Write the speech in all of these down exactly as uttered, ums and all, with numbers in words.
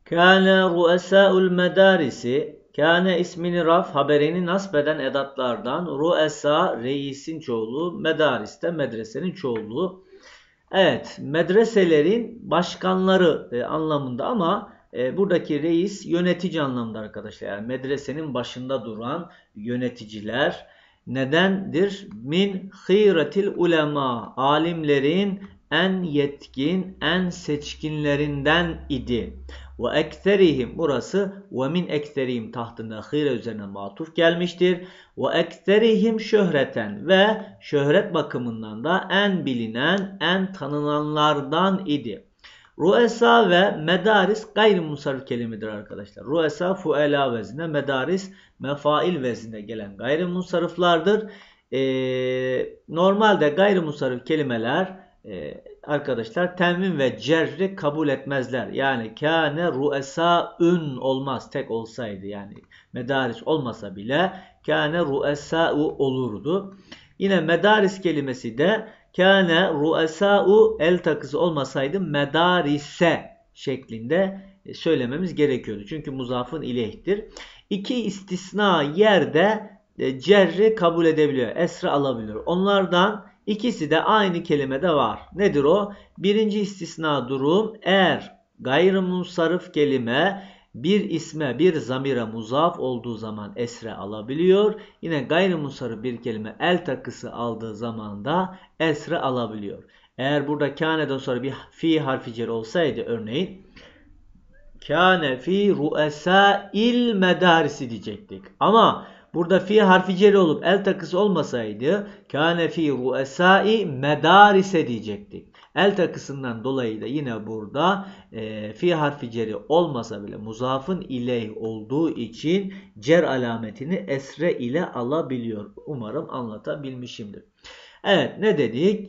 Kâne ru'esâ'ul medarisi. Kâne ismini raf, haberini nasbeden edatlardan. Ru'esa reisin çoğulu, medaris de medresenin çoğulu. Evet, medreselerin başkanları e, anlamında ama e, buradaki reis yönetici anlamında arkadaşlar. Yani medresenin başında duran yöneticiler nedendir? Min hîretil ulema, alimlerin en yetkin, en seçkinlerinden idi. Ve ekserihim, burası ve min ekserihim tahtında hîre üzerine matuf gelmiştir. Ve ekserihim şöhreten, ve şöhret bakımından da en bilinen, en tanınanlardan idi. Ruesa ve medaris gayrimusarrif kelimedir arkadaşlar. Ruesa fuela vezine, medaris mefail vezine gelen gayrimusarriflardır. Ee, normalde gayrimusarrif kelimeler e, arkadaşlar tenvin ve cerri kabul etmezler. Yani kâne ruesaün olmaz. Tek olsaydı, yani medaris olmasa bile kâne ruesâ'u olurdu. Yine medaris kelimesi de kâne ruesâ'u el takısı olmasaydı medarise şeklinde söylememiz gerekiyordu. Çünkü muzafın ileyhtir. İki istisna yerde cerri kabul edebiliyor. Esra alabiliyor. Onlardan ikisi de aynı kelimede var. Nedir o? Birinci istisna durum, eğer gayrimunsarif kelime bir isme, bir zamire muzaf olduğu zaman esre alabiliyor. Yine gayrimunsarif bir kelime el takısı aldığı zaman da esre alabiliyor. Eğer burada kâneden sonra bir fi harfi cer olsaydı, örneğin kâne fi ru'esâil medarisi diyecektik. Ama burada fi harfi ceri olup el takısı olmasaydı kâne fi ru'esâi medarise diyecektik. El takısından dolayı da yine burada e, fi harfi ceri olmasa bile muzafın ileyh olduğu için cer alametini esre ile alabiliyor. Umarım anlatabilmişimdir. Evet, ne dedik?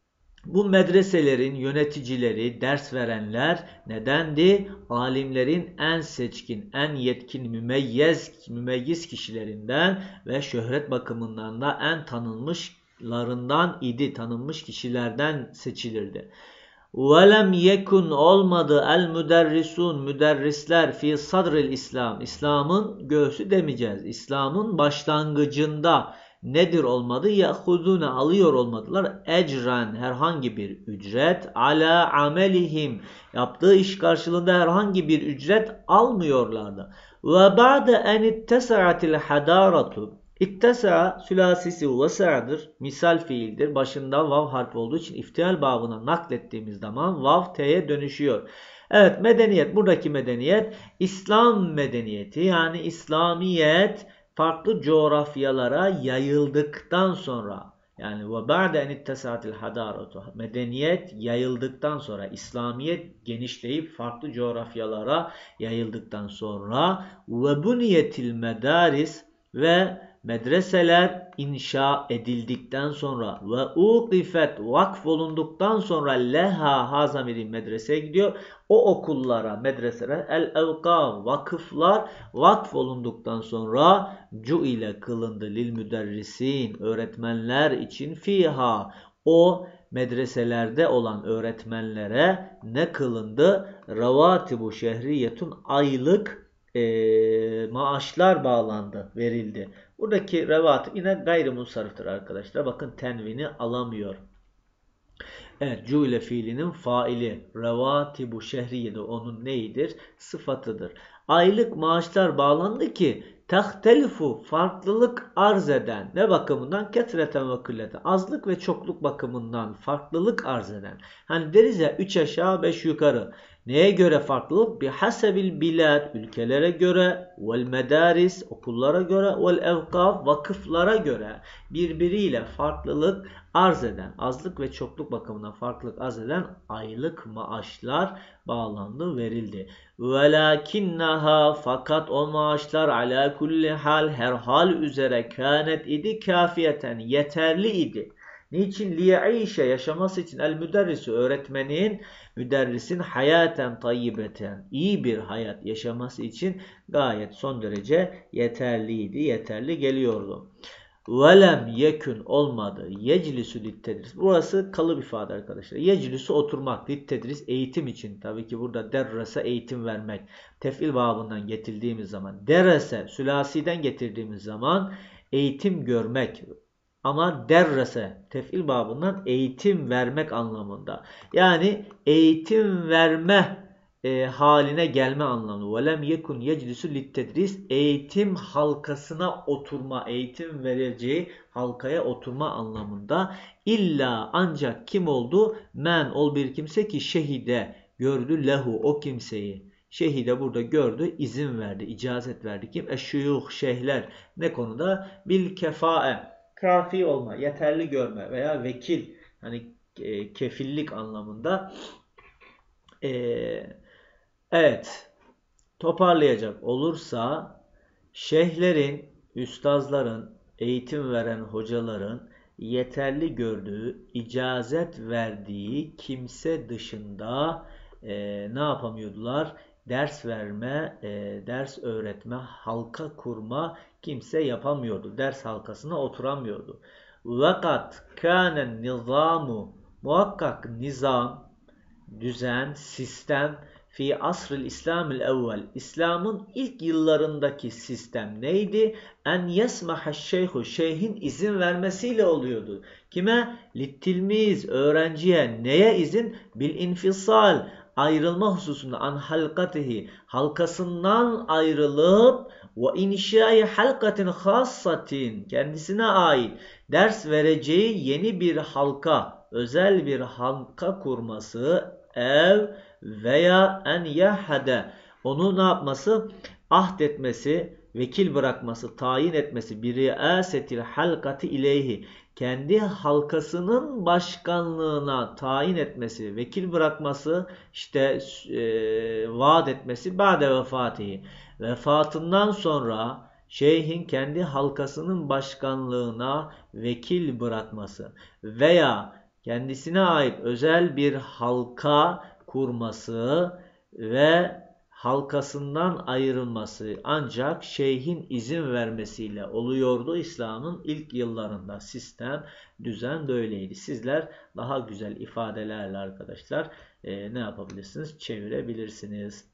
Bu medreselerin yöneticileri, ders verenler nedendi? Alimlerin en seçkin, en yetkin, mümeyyez, mümeyyiz kişilerinden ve şöhret bakımından da en tanınmışlarından idi. Tanınmış kişilerden seçilirdi. وَلَمْ yekun olmadı el müderrisun, müderrisler fi sadril İslam, İslam'ın göğsü demeyeceğiz. İslam'ın başlangıcında nedir olmadı? Yahudune alıyor olmadılar. Ecren, herhangi bir ücret. Ala amelihim, yaptığı iş karşılığında herhangi bir ücret almıyorlardı. Ve ba'de en ittesa'atil hadaratu. İttesa sülasisi vesa'dır. Misal fiildir. Başında vav harfi olduğu için iftial babına naklettiğimiz zaman vav t'ye dönüşüyor. Evet, medeniyet, buradaki medeniyet İslam medeniyeti, yani İslamiyet farklı coğrafyalara yayıldıktan sonra, yani ve ba'de en ittesa'atil hadaratu, medeniyet yayıldıktan sonra, İslamiyet genişleyip farklı coğrafyalara yayıldıktan sonra ve buniyetil medaris, ve medreseler inşa edildikten sonra ve uqifet, vakf olunduktan sonra leha, ha zamiri medreseye gidiyor. O okullara, medreselere el evkav, vakıflar vakf olunduktan sonra cu ile kılındı lil müderrisin, öğretmenler için fiha, o medreselerde olan öğretmenlere ne kılındı? Ravatibu şehriyetun, aylık e, maaşlar bağlandı, verildi. Buradaki revatib yine gayrimunsariftir arkadaşlar. Bakın tenvini alamıyor. Evet, cuile fiilinin faili. Revatibu şehriye de onun neyidir? Sıfatıdır. Aylık maaşlar bağlandı ki tahtelifu, farklılık arz eden, ne bakımından? Ketreten ve kılleten, azlık ve çokluk bakımından farklılık arz eden. Hani deriz ya, üç aşağı beş yukarı. Neye göre farklılık? Bihasebil bilad, ülkelere göre, vel medaris, okullara göre, vel evkaf, vakıflara göre birbiriyle farklılık arz eden, azlık ve çokluk bakımından farklılık arz eden aylık maaşlar bağlandı, verildi. Velakinnaha, fakat o maaşlar ala kulli hal, her hal üzere kânet idi, kafiyeten, yeterli idi. Niçin? Liye'işe, yaşaması için, el müderrisi, öğretmenin, müderrisin hayaten tayyibeten, iyi bir hayat yaşaması için gayet son derece yeterliydi, yeterli geliyordu. Velem yekün olmadı. Yeclisü littedris. Burası kalıp ifade arkadaşlar. Yeclisü oturmak. Littedris eğitim için. Tabii ki burada derrese eğitim vermek. Tef'il babından getirdiğimiz zaman. Derrese sülasiden getirdiğimiz zaman eğitim görmek. Ama derrese tef'il babından eğitim vermek anlamında. Yani eğitim verme e, haline gelme anlamı. Velem yekun yeclisu littedris eğitim halkasına oturma, eğitim vereceği halkaya oturma anlamında. İlla ancak kim oldu? Men ol bir kimse ki şehide gördü lehu o kimseyi. Şehide burada gördü, izin verdi, icazet verdi. Kim? Eşşuyuh, şeyhler. Ne konuda? Bil kefae. Kafi olma, yeterli görme veya vekil. Hani e, kefillik anlamında. Eee Evet, toparlayacak olursa şeyhlerin, üstazların, eğitim veren hocaların yeterli gördüğü, icazet verdiği kimse dışında e, ne yapamıyordular? Ders verme, e, ders öğretme, halka kurma kimse yapamıyordu. Ders halkasına oturamıyordu. Vakat kânen nizamu muhakkak nizam, düzen, sistem fi asril İslamil evvel. İslam'ın ilk yıllarındaki sistem neydi? En yesmaha şeyhu. Şeyhin izin vermesiyle oluyordu. Kime? Littilmiz. Öğrenciye. Neye izin? Bil infisal. Ayrılma hususunda an halkatihi. Halkasından ayrılıp ve inşai halkatin hassatin. Kendisine ait ders vereceği yeni bir halka, özel bir halka kurması, ev veya en yahade onu ne yapması? Ahdetmesi, vekil bırakması, tayin etmesi, bir riasetil halkati ileyhi kendi halkasının başkanlığına tayin etmesi, vekil bırakması, işte e, vaat etmesi ba'de vefatihi. Vefatından sonra şeyhin kendi halkasının başkanlığına vekil bırakması veya kendisine ait özel bir halka kurması ve halkasından ayrılması ancak şeyhin izin vermesiyle oluyordu. İslam'ın ilk yıllarında sistem, düzen böyleydi. Sizler daha güzel ifadelerle arkadaşlar e, ne yapabilirsiniz? Çevirebilirsiniz.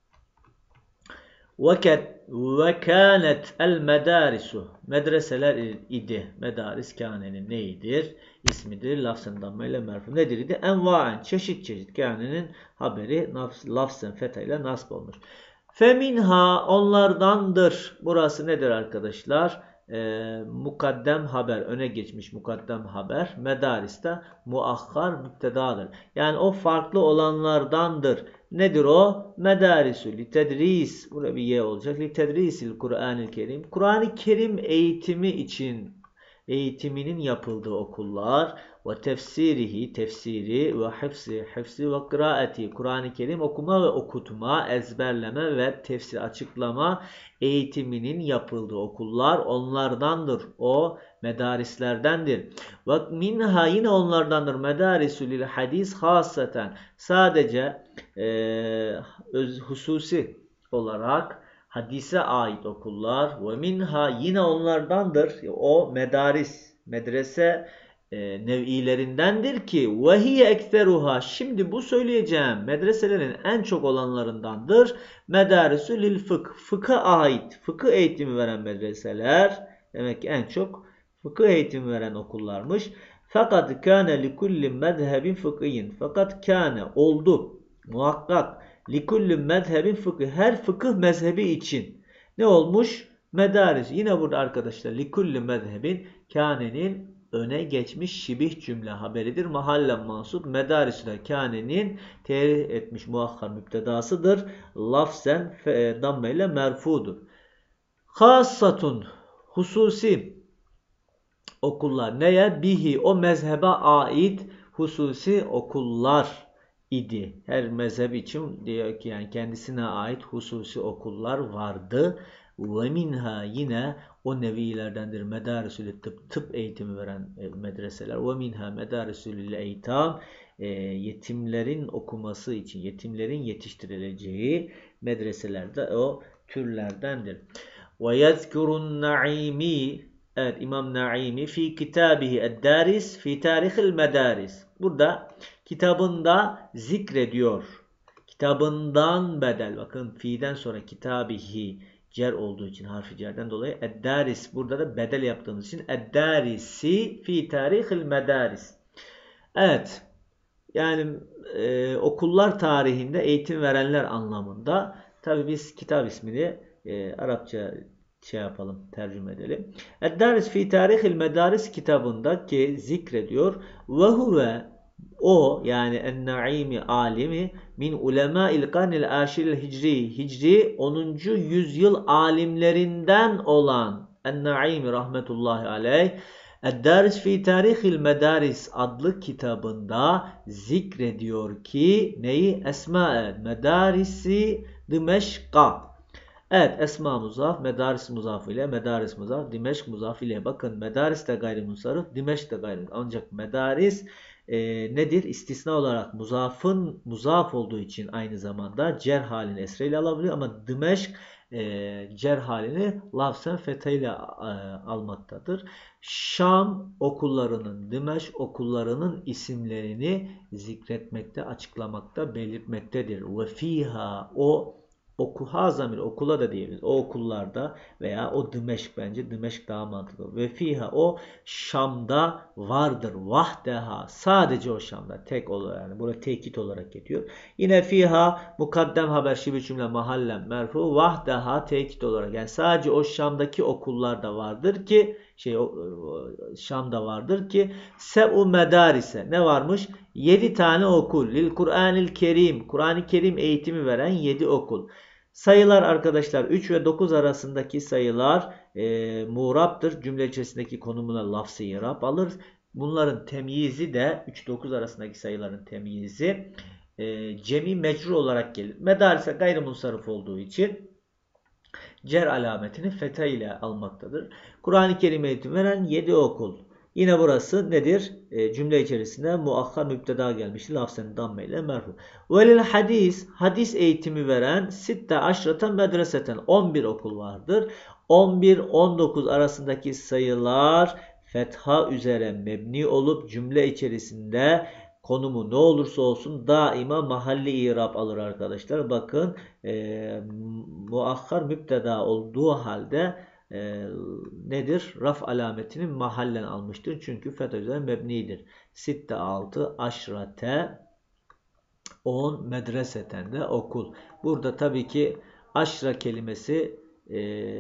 Ve kânet el medârisu medreseler idi. Medaris kânenin neyidir? İsmidir. Lafzın dammayla merfu. Nedir idi? Enva'en çeşit çeşit kânenin haberi lafzın fethayla nasb olmuş. Feminha onlardandır. Burası nedir arkadaşlar? Ee, mukaddem haber. Öne geçmiş mukaddem haber. Medariste muakhar müptedadır. Yani o farklı olanlardandır. Nedir o? Medarisü li tedris. Burada bir ye olacak. Li tedrisil Kur'an-ı Kerim. Kur'an-ı Kerim eğitimi için eğitiminin yapıldığı okullar ve tefsirihi tefsiri ve hifzi hifzi ve kıraati Kur'an-ı Kerim okuma ve okutma, ezberleme ve tefsir açıklama eğitiminin yapıldığı okullar onlardandır. O medarislerdendir. Ve minha yine onlardandır. Medarisul lil hadis hasaten sadece e, öz, hususi olarak hadise ait okullar ve minha yine onlardandır. O medaris, medrese e, nev'ilerindendir ki ve hiye ekseruha şimdi bu söyleyeceğim medreselerin en çok olanlarındandır. Medarisu lil fıkh, fıkha ait, fıkıh eğitimi veren medreseler demek ki en çok fıkıh eğitimi veren okullarmış. Fakat kâne likulli mezhebin fıkhiyin. Fakat kâne oldu muhakkak likulli mezhebin fıkhi her fıkıh mezhebi için ne olmuş? Medaris. Yine burada arkadaşlar likulli mezhebin kânenin öne geçmiş şibih cümle haberidir. Mahallen mansup medarisle kânenin terih etmiş muakhar müptedasıdır. Lafzen dammeyle merfudur. Hassatun hususi okullar neye? Bihi o mezhebe ait hususi okullar idi. Her mezhep için diyor ki yani kendisine ait hususi okullar vardı. Ve minha yine o nevilerdendir. Medarisül tıp, tıp eğitimi veren medreseler. Ve minha medarisül eytam yetimlerin okuması için, yetimlerin yetiştirileceği medreselerde o türlerdendir. Ve yezkurun naimi Evet, İmam Naimi fi kitabihi ed-daris fi tarihil medaris. Burada kitabında zikrediyor. Kitabından bedel. Bakın fi'den sonra kitabihi cer olduğu için, harfi cerden dolayı ed-daris. Burada da bedel yaptığımız için ed-darisi fi tarihil medaris. Evet. Yani e, okullar tarihinde eğitim verenler anlamında. Tabi biz kitap ismini e, Arapça şey yapalım, tercüme edelim. Ed-Daris fi Tarihil Medaris kitabında ki zikrediyor. Ve huve o, yani En-Naimi alimi min ulemâil karnil aşiril hicri, hicri onuncu yüzyıl alimlerinden olan En-Naimi rahmetullahi aleyh Ed-Daris fi Tarihil Medaris adlı kitabında zikrediyor ki neyi? Esma-e Medarisi Dimeşk'a. Evet, Esma muzaf, Medaris muzaf ile, Medaris muzaf, Dimeşk muzaf ile. Bakın Medaris de gayrimusarrif, Dimeşk de gayrimusarrif. Ancak Medaris e, nedir? İstisna olarak muzafın muzaf olduğu için aynı zamanda cer halini esreyle alabiliyor ama Dimeşk e, cer halini lafzen fethiyle e, almaktadır. Şam okullarının, Dimeşk okullarının isimlerini zikretmekte, açıklamakta, belirtmektedir. Ve fiha o oku hazamir okula da diyebiliriz. O okullarda veya o Dimeşk, bence Dimeşk daha mantıklı. Ve fiha o Şam'da vardır. Vahdeha sadece o Şam'da tek olarak, yani burada tekit olarak geçiyor. Yine fiha mukaddem haber şibi cümle mahallen merfu vahdeha tekit olarak, yani sadece o Şam'daki okullarda vardır ki şey o, Şam'da vardır ki se'u medarise ne varmış? yedi tane okul. Lil Kur'anil Kerim. Kur'an-ı Kerim eğitimi veren yedi okul. Sayılar arkadaşlar üç ve dokuz arasındaki sayılar e, muğraptır. Cümle içerisindeki konumuna lafz-ı i'rab alır. Bunların temyizi de üç dokuz arasındaki sayıların temyizi e, cemi mecrur olarak gelir. Medarise gayrimunsarif olduğu için cer alametini fetha ile almaktadır. Kur'an-ı Kerim eğitim veren yedi okul. Yine burası nedir? E, cümle içerisinde muakhar müpteda gelmiştir. Lafzen damme ile merfu. Velil hadis, hadis eğitimi veren sitte aşrata medreseten on bir okul vardır. on bir on dokuz arasındaki sayılar fetha üzere mebni olup cümle içerisinde konumu ne olursa olsun daima mahalli i'rab alır arkadaşlar. Bakın e, muakhar müpteda olduğu halde e, nedir? Raf alametini mahallen almıştır. Çünkü fetha üzerine mebnidir. Sitte altı aşrate on medreseten de okul. Burada tabii ki aşra kelimesi e,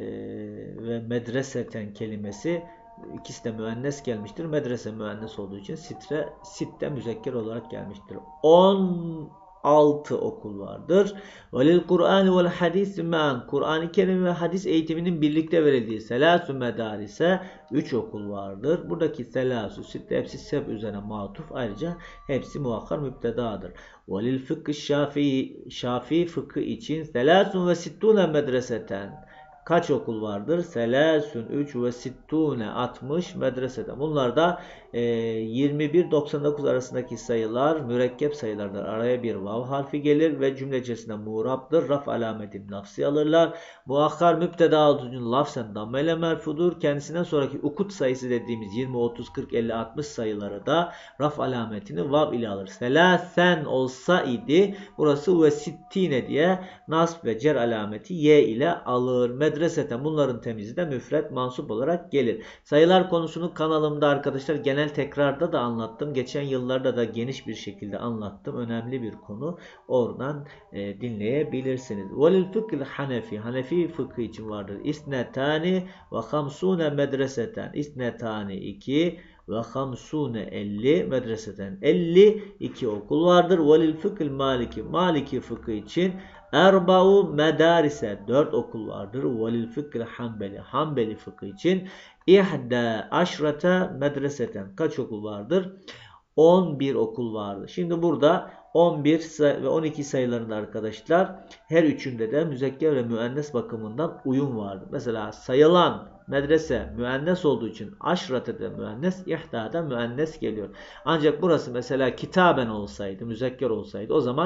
ve medreseten kelimesi İkisi de müennes gelmiştir. Medrese müennes olduğu için sitre, sitte müzekker olarak gelmiştir. on altı okul vardır. Velil Kur'an vel hadis me'an. Kur'an-ı Kerim ve hadis eğitiminin birlikte verildiği selasu medarise üç okul vardır. Buradaki selasu, sitte hepsi seb üzerine matuf. Ayrıca hepsi muakkar müptedadır. Velil fıkı şafii, şafii fıkı için selasun ve sittune medreseten. Kaç okul vardır? Selasun üç ve sittune altmış medresede. Bunlar da e, yirmi bir doksan dokuz arasındaki sayılar mürekkep sayılardır. Araya bir vav harfi gelir ve cümle içerisinde muğraptır. Raf alametini lafzi alırlar. Muakkar müpteda aldığının lafzen dammele merfudur. Kendisinden sonraki ukut sayısı dediğimiz yirmi, otuz, kırk, elli, altmış sayıları da raf alametini vav ile alır. Selasen olsa idi burası ve sittine diye nasb ve cer alameti y ile alır. Medreseten bunların temizi de müfret mansup olarak gelir. Sayılar konusunu kanalımda arkadaşlar genel tekrarda da anlattım. Geçen yıllarda da geniş bir şekilde anlattım. Önemli bir konu. Oradan e, dinleyebilirsiniz. Velil fıkhil hanefi. Hanefi fıkhı için vardır. İsnetani ve hamsune medreseten. İsnetani iki ve hamsune elli medreseten. elli iki okul vardır. Velil fıkhil maliki. Maliki fıkhı için Erba'u medarise dört okul vardır. Velil fıkhil hanbeli. Hanbeli fıkhı için ihde aşrete medreseten. Kaç okul vardır? on bir okul vardır. Şimdi burada on bir ve on iki sayılarında arkadaşlar her üçünde de müzekker ve müennes bakımından uyum vardır. Mesela sayılan medrese müennes olduğu için aşratede müennes, ihdada müennes geliyor. Ancak burası mesela kitaben olsaydı, müzekker olsaydı o zaman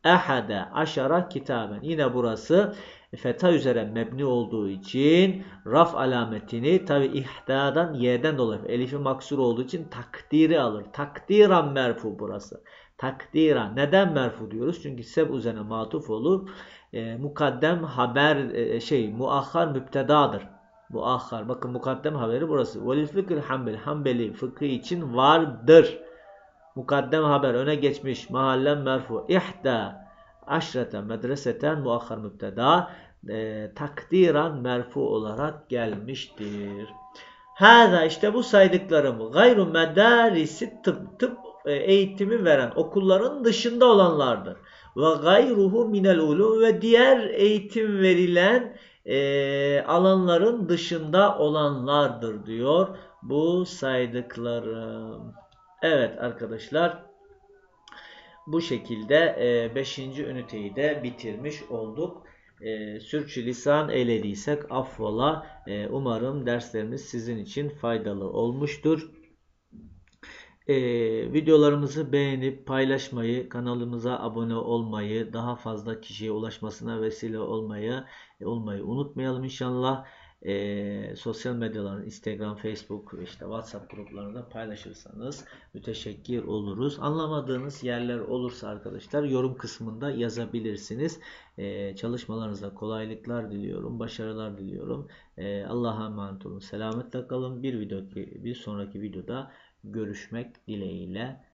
ehade aşara kitaben. Yine burası fetha üzere mebni olduğu için raf alametini tabi ihdadan y'den dolayı elifi maksur olduğu için takdiri alır. Takdiran merfu burası. Takdiran. Neden merfu diyoruz? Çünkü seb üzerine matuf olur. E, mukaddem haber e, şey muahhar müptedadır. Muahhar. Bakın mukaddem haberi burası. Velil fıkıh hanbeli. Hanbeli fıkıh için vardır. Mukaddem haber öne geçmiş. Mahallen merfu. İhda aşrete medreseten muahhar müpteda e, takdiran merfu olarak gelmiştir. Hâzâ işte bu saydıklarım gayru medarisi tıp, tıp e, eğitimi veren okulların dışında olanlardır. Ve gayruhu minel ulum ve diğer eğitim verilen e, alanların dışında olanlardır diyor bu saydıklarım. Evet arkadaşlar, bu şekilde beşinci üniteyi de bitirmiş olduk. E, sürçülisan eylediysek affola. E, umarım derslerimiz sizin için faydalı olmuştur. E, videolarımızı beğenip paylaşmayı, kanalımıza abone olmayı, daha fazla kişiye ulaşmasına vesile olmayı olmayı unutmayalım inşallah. E, sosyal medyaların Instagram, Facebook, işte WhatsApp gruplarında paylaşırsanız müteşekkir oluruz. Anlamadığınız yerler olursa arkadaşlar yorum kısmında yazabilirsiniz. E, çalışmalarınızda kolaylıklar diliyorum, başarılar diliyorum. E, Allah'a emanet olun. Selametle kalın. Bir video, bir sonraki videoda görüşmek dileğiyle.